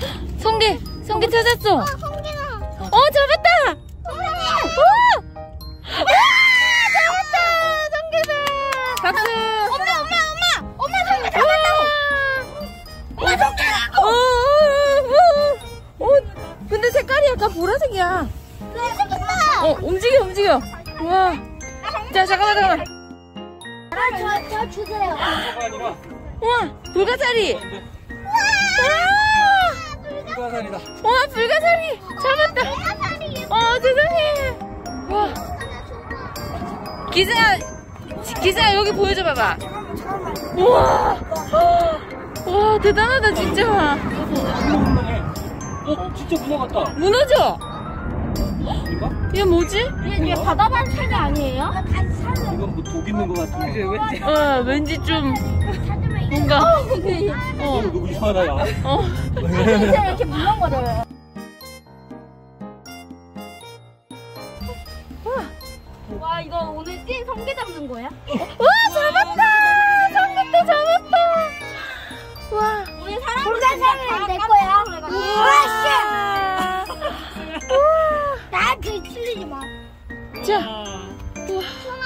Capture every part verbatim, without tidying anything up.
성게, 성게 찾았어. 어, 성게다. 어, 잡았다. 오! 잡았다. 성게다. 박수. 엄마, 엄마, 엄마, 엄마 성게 잡았다고. 엄마 성게. 어, 어, 어, 어. 근데 색깔이 약간 보라색이야. 맛있겠다. 어, 움직여, 움직여. 와. 자, 잠깐만, 잠깐만. 아, 저, 저 주세요. 우와, 불가사리. 불가사리다. 와, 불가사리. 잡았다. 어, 세상에. 와. 기생아, 기생아, 여기 보여줘 봐봐. 우와. 와, 대단하다, 진짜. 어, 진짜 문어 같다. 무너져. 이거? 이거 뭐지? 이게 바다 반찬이 아니에요? 이건 뭐 독 있는 것 같은데. 왠지. 어, 왠지 좀 뭔가 어, 너무 이상하다, 야. 어. 진짜 이렇게 물렁거려요. 와, 이거 오늘 찐 성게 잡는 거야? 와, 잡았다. 성게도 잡았다. 와. 오늘 사람 불가사리는 내 거야. 우와, 씨. 우와. 나한테 틀리지 마. 자. 우와.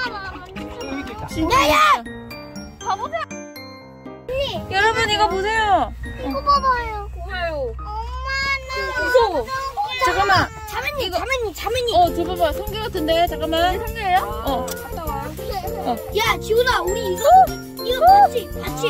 진짜. 야야! 봐보세요. 언니. 여러분 이거 보세요. 이거 봐봐요. 보여요. 엄마는. 무서워. 잠깐만. 자매님, 자매님, 자매님. 어, 저 봐봐. 성게 같은데. 잠깐만. 성게예요? 어. 갔다 와. 어. 야, 지훈아, 우리 이거 이거 같이 같이.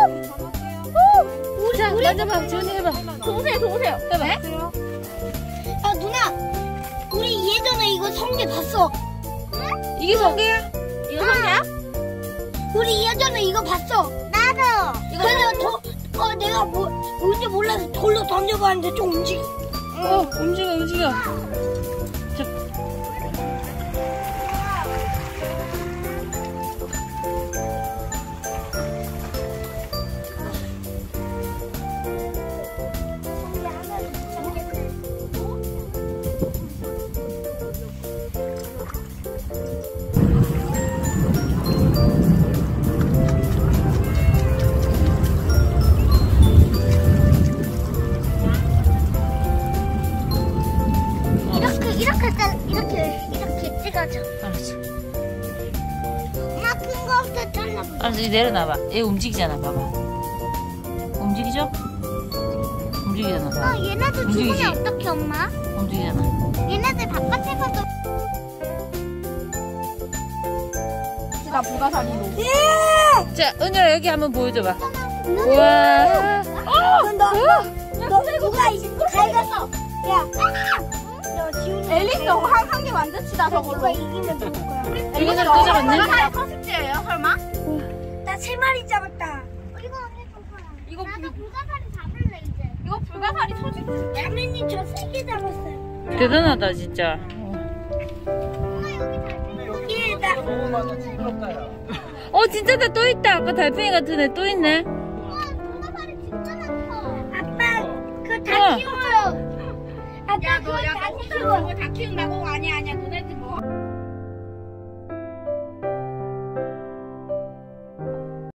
우리 자, 만져봐. 지훈이 해봐. 동생, 동생. 해봐. 아, 누나. 우리 예전에 이거 성게 봤어. 이게 성게야? 이거 성게야? 우리 예전에 이거 봤어. 나도. 그래서 더, 어, 내가 뭐 뭔지 몰라서 돌로 던져봤는데 좀 움직여. 어, 움직여, 움직여. 자. 이렇게 이렇게 짜- 이렇게 이렇게 찍어줘. 알았어. 엄마 큰 거부터 잘라보자. 알았어, 이제 내려놔봐. 얘 움직이잖아, 봐봐. 움직이죠? 움직이잖아, 봐봐. 어, 얘네들 움직이지? 죽으면 어떡해, 엄마? 움직이잖아. 얘네들 바깥에서도. 나 불가사리로. 자, 은율아, 여기 한번 보여줘봐. 우와. 어, 너, 너 누가 갈갔어? 야, 너 지훈이. 앨리스 한, 한 개 만듭시다, 누가 저걸로. 이기면 누구 거야? 이거는 또 잡았네? 불가사리 서식지예요, 설마? 나 세 마리 잡았다. 이거 언니 줘봐. 이거 나도 불- 불가사리 잡을래 이제. 이거 불가사리 서식지. 야매님 저 세 개 잡았어요. 대단하다, 진짜. 엄마 여기 잘. 나. 너무 많아, 징그럽다, 야. 어, 진짜 나 또 있다. 아까 달팽이 같은 애 또 있네. 우와 불가사리 진짜 많다. 아빠 그거 어. 다 키워요. 아빠 야, 그거 너, 야, 다 너 키워. 그거 다 키운다고? 아니야, 아니야. 너네들 뭐.